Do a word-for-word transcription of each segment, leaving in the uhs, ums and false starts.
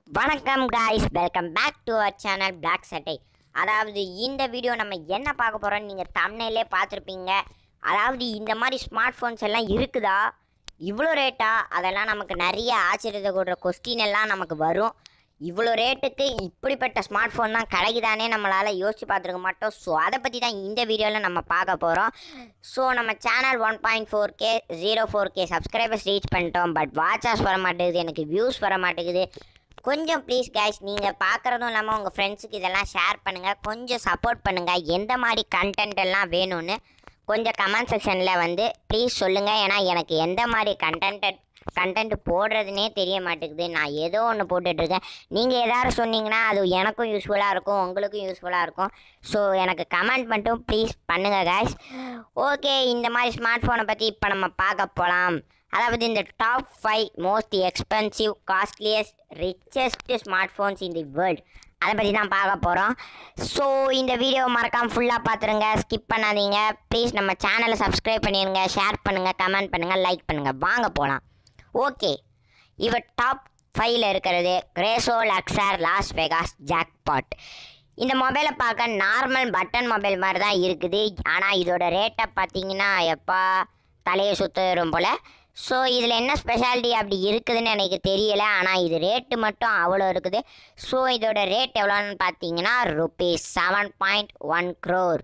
வணக்கம் guys, welcome back to our channel Black சட்டை. அதாவது இந்த வீடியோ நம்ம என்ன பார்க்க போகிறோம்னு நீங்கள் தம்ப்நெயிலே பார்த்துருப்பீங்க. அதாவது இந்த மாதிரி ஸ்மார்ட் ஃபோன்ஸ் எல்லாம் இருக்குதா, இவ்வளோ ரேட்டா, அதெல்லாம் நமக்கு நிறைய ஆச்சரியத்தை கொடுற கொஸ்டின் எல்லாம் நமக்கு வரும். இவ்வளோ ரேட்டுக்கு இப்படிப்பட்ட ஸ்மார்ட் ஃபோன் தான் கிடைக்குதானே நம்மளால் யோசிச்சு பார்த்துருக்க மாட்டோம். ஸோ அதை பற்றி தான் இந்த வீடியோவில் நம்ம பார்க்க போகிறோம். ஸோ நம்ம சேனல் one point four K zero four K subscribers reach பண்ணிட்டோம். பட் வாட்சஸ் வர மாட்டேங்குது, எனக்கு வியூஸ் வர மாட்டேங்குது. கொஞ்சம் ப்ளீஸ் கைஸ், நீங்கள் பார்க்குறதும் இல்லாமல் உங்கள் ஃப்ரெண்ட்ஸுக்கு இதெல்லாம் ஷேர் பண்ணுங்கள், கொஞ்சம் சப்போர்ட் பண்ணுங்கள். எந்த மாதிரி கண்டென்ட் எல்லாம் வேணும்னு கொஞ்சம் கமெண்ட் செக்ஷனில் வந்து ப்ளீஸ் சொல்லுங்கள். ஏன்னா எனக்கு எந்த மாதிரி கண்டென்ட் கண்டென்ட் போடுறதுனே தெரிய மாட்டேங்குது. நான் ஏதோ ஒன்று போட்டுட்ருக்கேன். நீங்கள் எதாவது சொன்னீங்கன்னா அது எனக்கும் யூஸ்ஃபுல்லாக இருக்கும், உங்களுக்கும் யூஸ்ஃபுல்லாக இருக்கும். ஸோ எனக்கு கமெண்ட் மட்டும் ப்ளீஸ் பண்ணுங்கள் கைஸ். ஓகே, இந்த மாதிரி ஸ்மார்ட் ஃபோனை பற்றி இப்போ நம்ம பார்க்க போகலாம். அதாவது இந்த top five most expensive costliest richest smartphones in the world, அதை பற்றி தான் பார்க்க போகிறோம். ஸோ இந்த வீடியோவை மறக்காமல் ஃபுல்லாக பார்த்துருங்க, ஸ்கிப் பண்ணாதீங்க. ப்ளீஸ் நம்ம சேனலை சப்ஸ்கிரைப் பண்ணிடுங்க, ஷேர் பண்ணுங்கள், கமெண்ட் பண்ணுங்கள், லைக் பண்ணுங்கள். வாங்க போகலாம். ஓகே, இவர் டாப் ஃபைவ்ல இருக்கிறது Gresso Luxor Las Vegas Jackpot. இந்த மொபைலை பார்க்க நார்மல் பட்டன் மொபைல் மாதிரி தான் இருக்குது. ஆனால் இதோட ரேட்டை பார்த்தீங்கன்னா எப்பா தலையை சுற்றுறோம் போல். ஸோ இதில் என்ன ஸ்பெஷாலிட்டி அப்படி இருக்குதுன்னு எனக்கு தெரியலை. ஆனால் இது ரேட்டு மட்டும் அவ்வளோ இருக்குது. ஸோ இதோட ரேட் எவ்வளோன்னு பார்த்தீங்கன்னா rupees seven point one crore.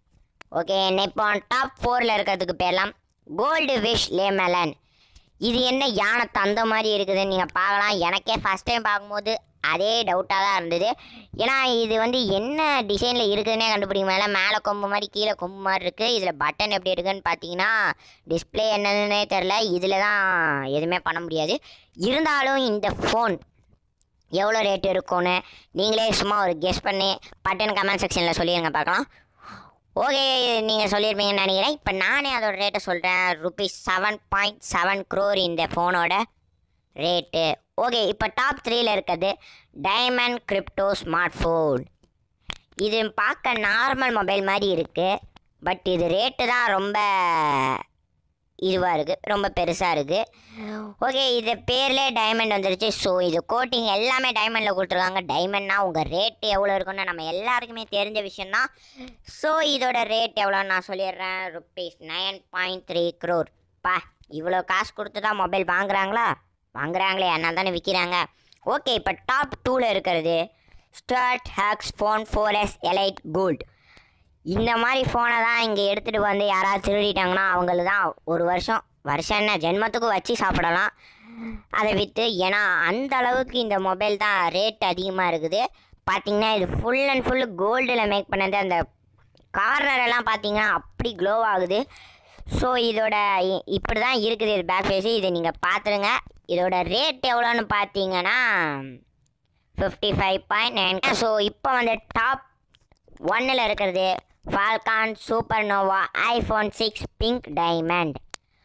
Okay, இப்போ டாப் ஃபோரில் இருக்கிறதுக்கு பேர்லாம் கோல்டு விஷ் லேமெலன். இது என்ன யானை தந்த மாதிரி இருக்குதுன்னு நீங்கள் பார்க்கலாம். எனக்கே ஃபஸ்ட் டைம் பார்க்கும்போது அதே டவுட்டாக தான் இருந்தது. ஏன்னா இது வந்து என்ன டிசைனில் இருக்குதுன்னே கண்டுபிடிக்க மேலே மேலே கொம்பு மாதிரி கீழே கொம்பு மாதிரி இருக்குது. இதில் பட்டன் எப்படி இருக்குதுன்னு பார்த்தீங்கன்னா டிஸ்பிளே என்னதுன்னே தெரில. இதில் தான் எதுவுமே பண்ண முடியாது. இருந்தாலும் இந்த ஃபோன் எவ்வளோ ரேட்டு இருக்கும்னு நீங்களே சும்மா ஒரு கெஸ் பண்ணி பட்டன் கமெண்ட் செக்ஷனில் சொல்லிடுங்க பார்க்கலாம். ஓகே, நீங்கள் சொல்லியிருப்பீங்கன்னு நினைக்கிறேன். இப்போ நானே அதோட ரேட்டை சொல்கிறேன். Rupees seven point seven crore இந்த ஃபோனோட ரேட்டு. ஓகே, இப்போ டாப் த்ரீயில் இருக்கிறது டைமண்ட் கிரிப்டோ ஸ்மார்ட் ஃபோன். இது பார்க்க நார்மல் மொபைல் மாதிரி இருக்குது. பட் இது ரேட்டு தான் ரொம்ப இதுவாக இருக்குது, ரொம்ப பெருசாக இருக்குது. ஓகே, இது பேர்லேயே டைமண்ட் வந்துருச்சு. ஸோ இது கோட்டிங் எல்லாமே டைமண்டில் கொடுத்துருக்காங்க. டைமண்ட்னா உங்கள் ரேட்டு எவ்வளோ இருக்குன்னு நம்ம எல்லாருக்குமே தெரிஞ்ச விஷயந்தான். ஸோ இதோட ரேட் எவ்வளோன்னு நான் சொல்லிடுறேன். Rupees nine point three crore. பா, இவ்வளோ காசு கொடுத்து தான் மொபைல் வாங்குறாங்களா? வாங்குறாங்களே, என்ன தானே விற்கிறாங்க. ஓகே, இப்போ டாப் டூவில் இருக்கிறது Stuart Hughes phone four S Elite Gold. இந்த மாதிரி ஃபோனை தான் இங்கே எடுத்துகிட்டு வந்து யாராவது திருடிட்டாங்கன்னா அவங்களுக்கு தான் ஒரு வருஷம் வருஷம் என்ன ஜென்மத்துக்கும் வச்சு சாப்பிடலாம் அதை விற்று. ஏன்னா அந்த அளவுக்கு இந்த மொபைல் தான் ரேட் அதிகமாக இருக்குது. பார்த்திங்கன்னா இது ஃபுல் அண்ட் ஃபுல் கோல்டில் மேக் பண்ணது. அந்த கார்னரெல்லாம் பார்த்திங்கன்னா அப்படி க்ளோ ஆகுது. ஸோ இதோட இப்படி தான் இருக்குது இது பேக் ஃபேஸு. இதை நீங்கள் பார்த்துருங்க. இதோட ரேட் எவ்வளோன்னு பார்த்தீங்கன்னா fifty five point nine. So இப்போ வந்து டாப் ஒன்னில் இருக்கிறது Falcon Supernova iPhone six pink diamond.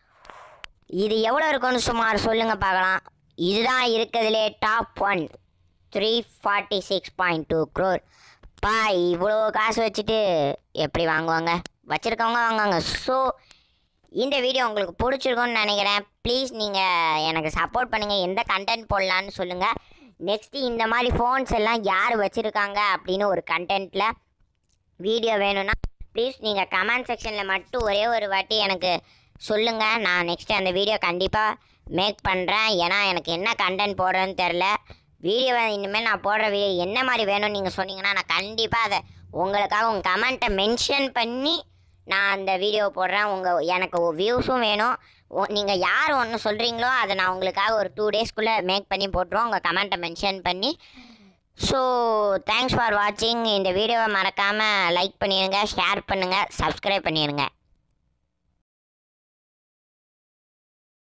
இது எவ்வளோ இருக்குன்னு சுமார் சொல்லுங்கள் பார்க்கலாம். இதுதான் இருக்கிறதுலே top one three forty six point two crore. பா, இவ்வளோ காசு வச்சுட்டு எப்படி வாங்குவாங்க? வச்சுருக்கவங்க வாங்குவாங்க. ஸோ இந்த வீடியோ உங்களுக்கு பிடிச்சிருக்குன்னு நினைக்கிறேன். ப்ளீஸ் நீங்கள் எனக்கு சப்போர்ட் பண்ணுங்கள், எந்த கண்டென்ட் போடலான்னு சொல்லுங்கள். நெக்ஸ்ட்டு இந்த மாதிரி ஃபோன்ஸ் எல்லாம் யார் வச்சுருக்காங்க அப்படின்னு ஒரு கண்டென்ட்டில் வீடியோ வேணும்னா ப்ளீஸ் நீங்கள் கமெண்ட் செக்ஷனில் மட்டும் ஒரே ஒரு வாட்டி எனக்கு சொல்லுங்கள். நான் நெக்ஸ்ட்டு அந்த வீடியோ கண்டிப்பாக மேக் பண்ணுறேன். ஏன்னா எனக்கு என்ன கண்டென்ட் போடுறேன்னு தெரில. வீடியோவை இனிமேல் நான் போடுற வீடியோ என்ன மாதிரி வேணும்னு நீங்கள் சொன்னீங்கன்னா நான் கண்டிப்பாக அதை உங்களுக்காக உங்கள் கமெண்ட்டை மென்ஷன் பண்ணி நான் அந்த வீடியோ போடுறேன். உங்கள் எனக்கு வியூஸும் வேணும். நீங்கள் யார் ஒன்று சொல்கிறீங்களோ அதை நான் உங்களுக்காக ஒரு டூ டேஸ்க்குள்ளே மேக் பண்ணி போட்டுருவோம் உங்கள் கமெண்ட்டை மென்ஷன் பண்ணி. ஸோ தேங்க்ஸ் ஃபார் வாட்சிங். இந்த வீடியோவை மறக்காமல் லைக் பண்ணிடுங்க, ஷேர் பண்ணுங்கள், சப்ஸ்கிரைப் பண்ணிடுங்க.